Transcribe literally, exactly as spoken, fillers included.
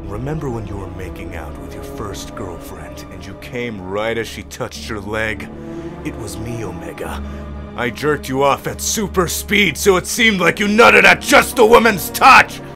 Remember when you were making out with your first girlfriend and you came right as she touched your leg? It was me, Omega. I jerked you off at super speed so it seemed like you nutted at just the woman's touch!